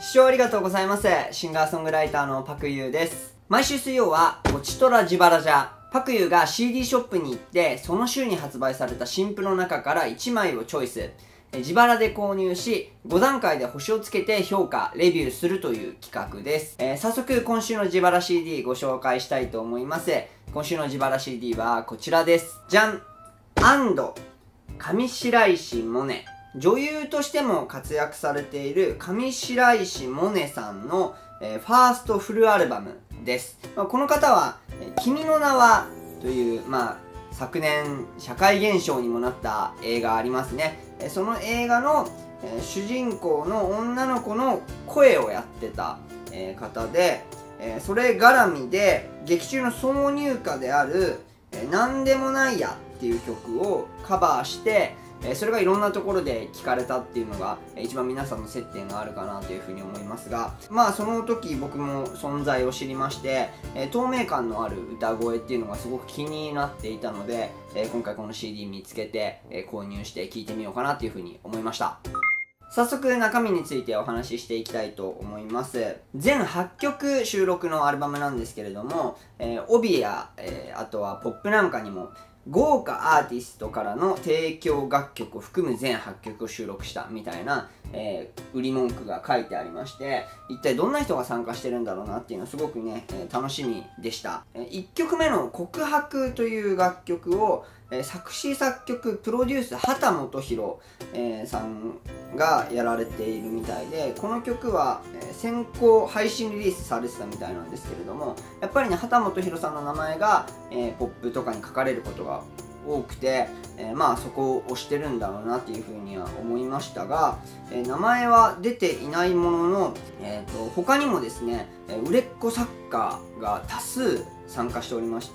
視聴ありがとうございます。シンガーソングライターのパクユーです。毎週水曜は、こちとら自腹じゃ。パクユーが CD ショップに行って、その週に発売された新譜の中から1枚をチョイス。自腹で購入し、5段階で星をつけて評価、レビューするという企画です。早速、今週の自腹 CD ご紹介したいと思います。今週の自腹 CD はこちらです。じゃん！上白石萌音。女優としても活躍されている上白石萌音さんの、ファーストフルアルバムです。この方は、君の名はという、昨年社会現象にもなった映画ありますね。その映画の、主人公の女の子の声をやってた、方で、それ絡みで劇中の挿入歌であるなんでもないやっていう曲をカバーして、それがいろんなところで聞かれたっていうのが一番皆さんの接点があるかなというふうに思いますが、その時僕も存在を知りまして、透明感のある歌声っていうのがすごく気になっていたので、今回この CD 見つけて、購入して聴いてみようかなというふうに思いました。早速中身についてお話ししていきたいと思います。全8曲収録のアルバムなんですけれども、帯や、あとはポップなんかにも豪華アーティストからの提供楽曲を含む全8曲を収録したみたいな、売り文句が書いてありまして、一体どんな人が参加してるんだろうなっていうのはすごくね、楽しみでした。1曲目の告白という楽曲を、作詞作曲プロデュース秦基博、さんがやられているみたいで、この曲は、先行配信リリースされてたみたいなんですけれども、やっぱりね秦基博さんの名前が、ポップとかに書かれることが多くて、そこを推してるんだろうなっていうふうには思いましたが、名前は出ていないものの、他にもですね売れっ子作家が多数参加しておりまして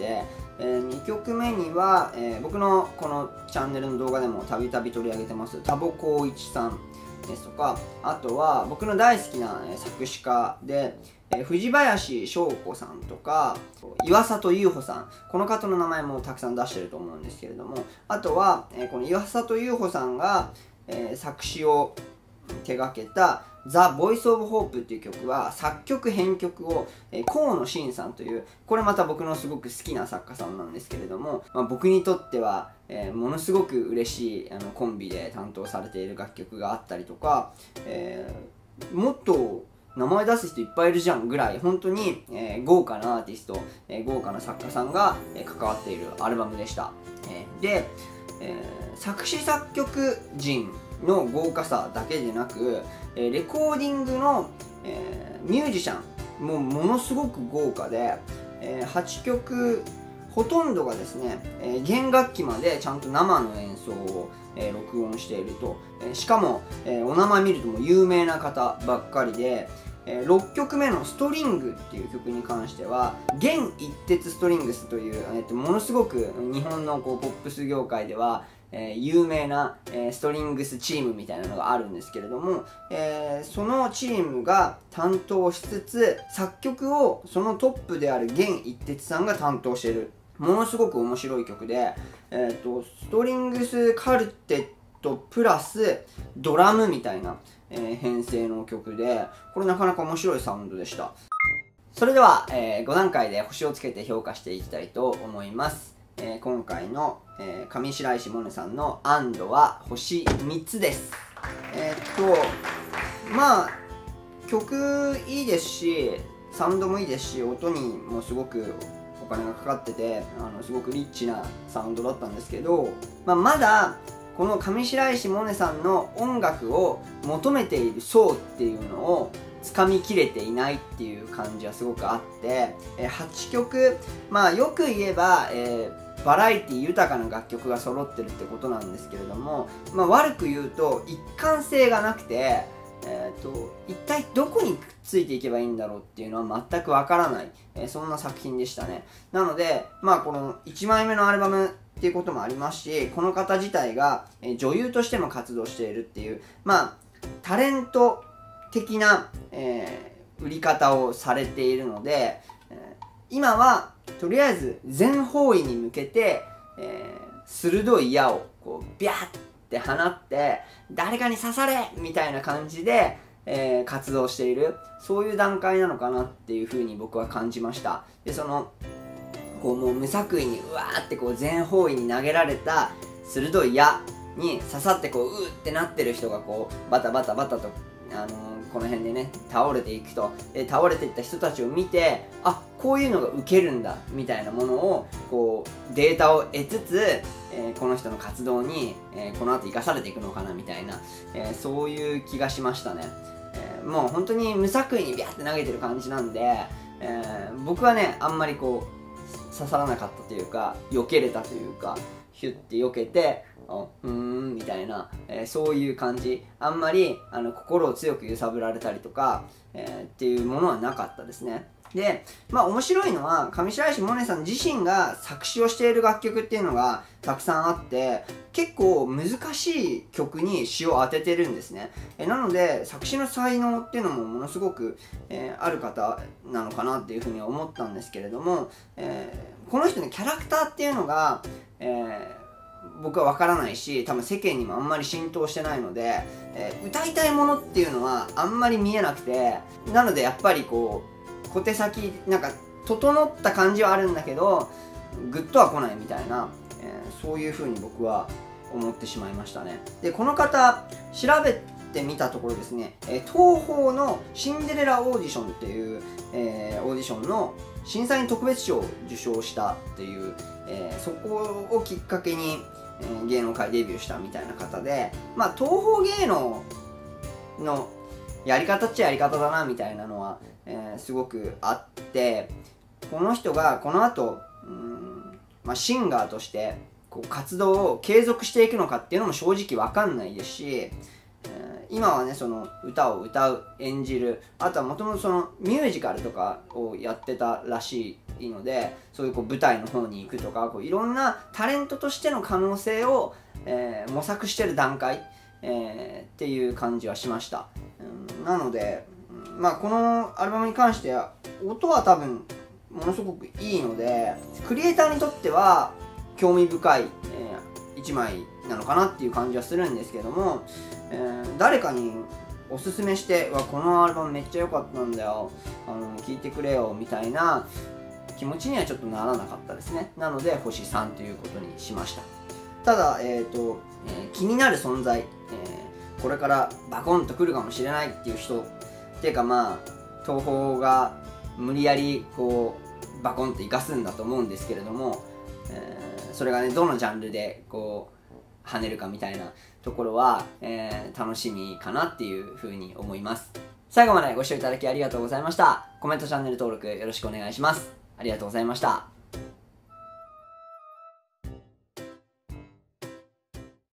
、2曲目には、僕のこのチャンネルの動画でもたびたび取り上げてます田保光一さんですとか、あとは僕の大好きな作詞家で藤林翔子さんとか岩里優穂さん、この方の名前もたくさん出してると思うんですけれども、あとはこの岩里優穂さんが作詞を手掛けたザ・ボイス・オブ・ホープっていう曲は作曲編曲を河野慎さんという、これまた僕のすごく好きな作家さんなんですけれども、僕にとってはものすごく嬉しいコンビで担当されている楽曲があったりとか、もっと名前出す人いっぱいいるじゃんぐらい本当に、豪華なアーティスト、豪華な作家さんが、関わっているアルバムでした。で、作詞作曲陣の豪華さだけでなく、レコーディングの、ミュージシャンもものすごく豪華で、8曲ほとんどがですね、弦楽器までちゃんと生の演奏を、録音していると、しかも、お名前見るともう有名な方ばっかりで、6曲目のストリングっていう曲に関しては弦一鉄ストリングスという、ものすごく日本のポップス業界では有名なストリングスチームみたいなのがあるんですけれども、そのチームが担当しつつ作曲をそのトップである弦一鉄さんが担当している、ものすごく面白い曲で、ストリングスカルテットプラスドラムみたいな、編成の曲で、これなかなか面白いサウンドでした。それでは、5段階で星をつけて評価していきたいと思います。今回の、上白石萌音さんの安堵は星3つです。曲いいですし、サウンドもいいですし、音にもすごくお金がかかってて、すごくリッチなサウンドだったんですけど、まだこの上白石萌音さんの音楽を求めている層っていうのをつかみきれていないっていう感じはすごくあって、8曲、よく言えば、バラエティ豊かな楽曲が揃ってるってことなんですけれども、悪く言うと一貫性がなくて、一体どこにくっついていけばいいんだろうっていうのは全くわからない、そんな作品でしたね。なので、この1枚目のアルバムっていうこともありますし、この方自体が女優としても活動しているっていう、タレント的な、売り方をされているので、今はとりあえず全方位に向けて、鋭い矢をこうビャーって放って誰かに刺されみたいな感じで、 活動している、そういう段階なのかなっていうふうに僕は感じました。でこうもう無作為にうわーってこう全方位に投げられた鋭い矢に刺さってこううーってなってる人がこうバタバタバタとこの辺でね倒れていくと、倒れていった人たちを見て、あ、こういうのがウケるんだみたいなものをこうデータを得つつ、この人の活動に、この後生かされていくのかなみたいな、そういう気がしましたね。もう本当に無作為にビャーって投げてる感じなんで、僕はねあんまりこう刺さらなかったというか、避けれたというか、ヒュッて避けてみたいな、そういう感じ。あんまり心を強く揺さぶられたりとか、っていうものはなかったですね。で、面白いのは上白石萌音さん自身が作詞をしている楽曲っていうのがたくさんあって、結構難しい曲に詞を当ててるんですね。なので作詞の才能っていうのもものすごく、ある方なのかなっていうふうに思ったんですけれども、この人のキャラクターっていうのが、僕は分からないし、多分世間にもあんまり浸透してないので、歌いたいものっていうのはあんまり見えなくて、なのでやっぱりこう小手先なんか整った感じはあるんだけどグッとは来ないみたいな、そういう風に僕は思ってしまいましたね。でこの方調べてみたところですね、東宝のシンデレラオーディションっていう、オーディションの審査員特別賞を受賞したっていう、そこをきっかけに、芸能界デビューしたみたいな方で、東宝芸能のやり方っちゃやり方だなみたいなのは、すごくあって、この人がこの後シンガーとしてこう活動を継続していくのかっていうのも正直わかんないですし、今はねその歌を歌う演じる、あとはもともとそのミュージカルとかをやってたらしいので、そういうこう舞台の方に行くとか、こういろんなタレントとしての可能性を、模索してる段階、っていう感じはしました。なのでこのアルバムに関しては音は多分ものすごくいいので、クリエイターにとっては興味深い、一枚なのかなっていう感じはするんですけども、誰かにおすすめしてこのアルバムめっちゃ良かったんだよ、聴いてくれよみたいな気持ちにはちょっとならなかったですね。なので星3ということにしました。ただ、気になる存在、これからバコンと来るかもしれないっていう人っていうか、東宝が無理やりこうバコンと生かすんだと思うんですけれども、それがねどのジャンルでこう跳ねるかみたいなところは、楽しみかなっていうふうに思います。最後までご視聴いただきありがとうございました。コメント、チャンネル登録よろしくお願いします。ありがとうございました。